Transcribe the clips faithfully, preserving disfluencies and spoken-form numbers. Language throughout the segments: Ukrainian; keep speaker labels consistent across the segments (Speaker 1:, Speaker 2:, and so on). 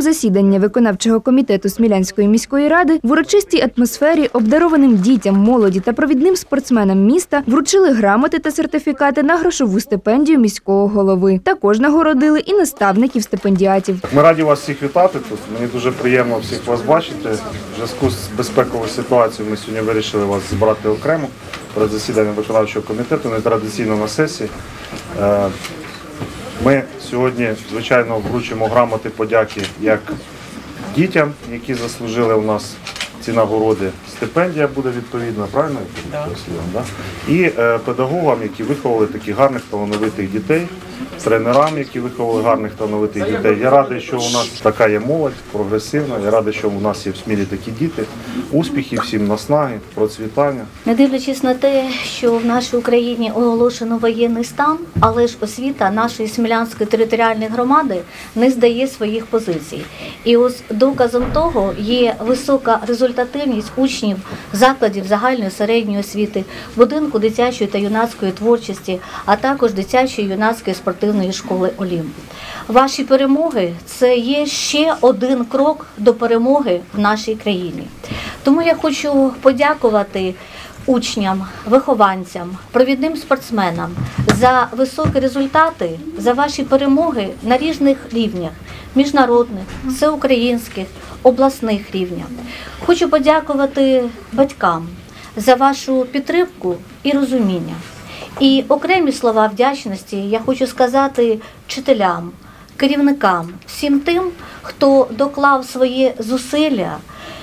Speaker 1: засідання виконавчого комітету Смілянської міської ради в урочистій атмосфері обдарованим дітям, молоді та провідним спортсменам міста вручили грамоти та сертифікати на грошову стипендію міського голови. Також нагородили і наставників стипендіатів.
Speaker 2: Ми раді вас всіх вітати тут. Мені дуже приємно всіх вас бачити. В зв'язку з безпековою ситуацією ми сьогодні вирішили вас збирати окремо перед засіданням виконавчого комітету, нетрадиційно на сесії. Ми сьогодні, звичайно, вручимо грамоти подяки як дітям, які заслужили у нас ці нагороди. Стипендія буде відповідна, правильно? Да. Да? І е, педагогам, які виховали таких гарних талановитих дітей, тренерам, які виховали гарних талановитих дітей. Я радий, що у нас така є молодь, прогресивна. Я радий, що у нас є в Смілі такі діти. Успіхів всім, наснаги, процвітання.
Speaker 3: Не дивлячись на те, що в нашій Україні оголошено воєнний стан, але ж освіта нашої Смілянської територіальної громади не здає своїх позицій. І ось доказом того є висока результативність учнів закладів загальної середньої освіти, будинку дитячої та юнацької творчості, а також дитячої юнацької спортивної школи «Олімп». Ваші перемоги – це є ще один крок до перемоги в нашій країні. Тому я хочу подякувати учням, вихованцям, провідним спортсменам за високі результати, за ваші перемоги на різних рівнях – міжнародних, всеукраїнських, обласних рівнях. Хочу подякувати батькам за вашу підтримку і розуміння. І окремі слова вдячності я хочу сказати вчителям, керівникам, всім тим, хто доклав свої зусилля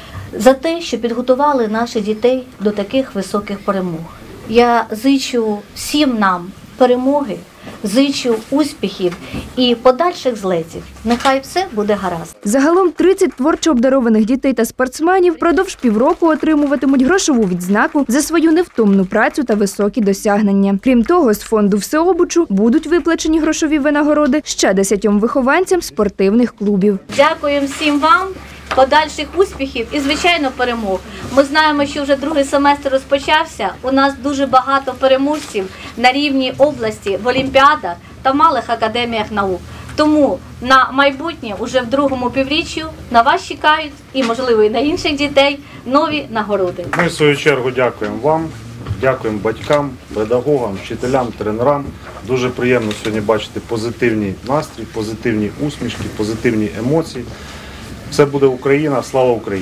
Speaker 3: за те, що підготували наших дітей до таких високих перемог. Я зичу всім нам перемоги, зичу успіхів і подальших злетів. Нехай все буде гаразд.
Speaker 1: Загалом тридцять творчо обдарованих дітей та спортсменів впродовж півроку отримуватимуть грошову відзнаку за свою невтомну працю та високі досягнення. Крім того, з фонду всеобучу будуть виплачені грошові винагороди ще десятьом вихованцям спортивних клубів.
Speaker 3: Дякуємо всім вам. Подальших успіхів і, звичайно, перемог. Ми знаємо, що вже другий семестр розпочався. У нас дуже багато переможців на рівні області, в олімпіадах та малих академіях наук. Тому на майбутнє, уже в другому півріччю, на вас чекають і, можливо, і на інших дітей нові нагороди.
Speaker 2: Ми, в свою чергу, дякуємо вам, дякуємо батькам, педагогам, вчителям, тренерам. Дуже приємно сьогодні бачити позитивний настрій, позитивні усмішки, позитивні емоції. Все буде Україна, слава Україні!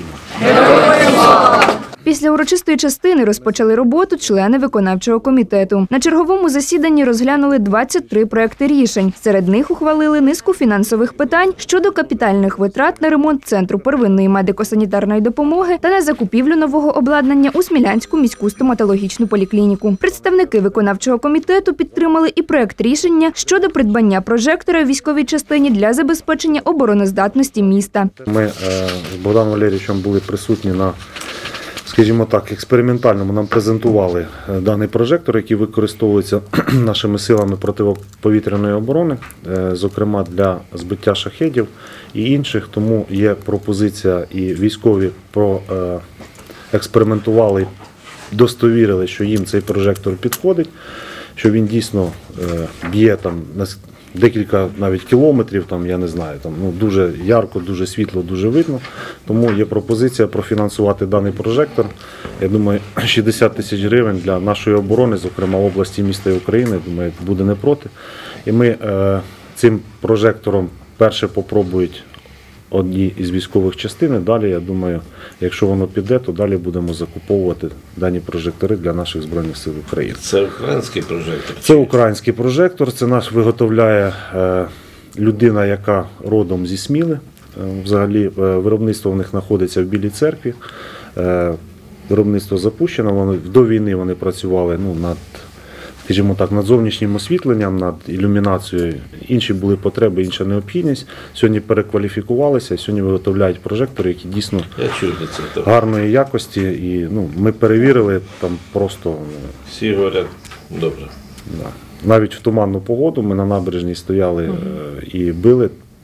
Speaker 1: Після урочистої частини розпочали роботу члени виконавчого комітету. На черговому засіданні розглянули двадцять три проекти рішень. Серед них ухвалили низку фінансових питань щодо капітальних витрат на ремонт Центру первинної медико-санітарної допомоги та на закупівлю нового обладнання у Смілянську міську стоматологічну поліклініку. Представники виконавчого комітету підтримали і проект рішення щодо придбання прожектора у військовій частині для забезпечення обороноздатності міста.
Speaker 2: Ми з Богданом Валерійовичем були присутні на, скажімо так, експериментальному, нам презентували даний прожектор, який використовується нашими силами протиповітряної оборони, зокрема для збиття шахедів і інших. Тому є пропозиція, і військові проекспериментували, достовірили, що їм цей прожектор підходить, що він дійсно б'є там декілька навіть кілометрів, там, я не знаю, там, ну, дуже ярко, дуже світло, дуже видно. Тому є пропозиція профінансувати даний прожектор. Я думаю, шістдесят тисяч гривень для нашої оборони, зокрема області, міста і України, думаю, буде не проти. І ми е, цим прожектором перше попробують одні із військових частин. Далі, я думаю, якщо воно піде, то далі будемо закуповувати дані прожектори для наших Збройних сил України.
Speaker 4: Це український прожектор?
Speaker 2: Це український прожектор. Це наш виготовляє е, людина, яка родом зі Сміли. Е, взагалі, е, виробництво в них знаходиться в Білій Церкві. Е, виробництво запущено. Вони, до війни вони працювали ну, над, скажімо так, над зовнішнім освітленням, над ілюмінацією. Інші були потреби, інша необхідність. Сьогодні перекваліфікувалися і сьогодні виготовляють прожектори, які дійсно гарної якості. І ну, ми перевірили там просто.
Speaker 4: Всі говорять добре.
Speaker 2: Да. Навіть в туманну погоду ми на набережній стояли угу. і били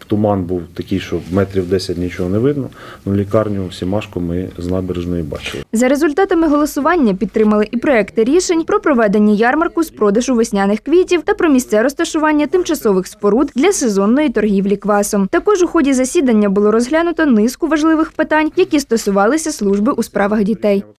Speaker 2: туман був такий, що метрів десять нічого не видно. Ну, лікарню Сімашко ми з набережної бачили.
Speaker 1: За результатами голосування підтримали і проекти рішень про проведення ярмарку з продажу весняних квітів та про місце розташування тимчасових споруд для сезонної торгівлі квасом. Також у ході засідання було розглянуто низку важливих питань, які стосувалися служби у справах дітей.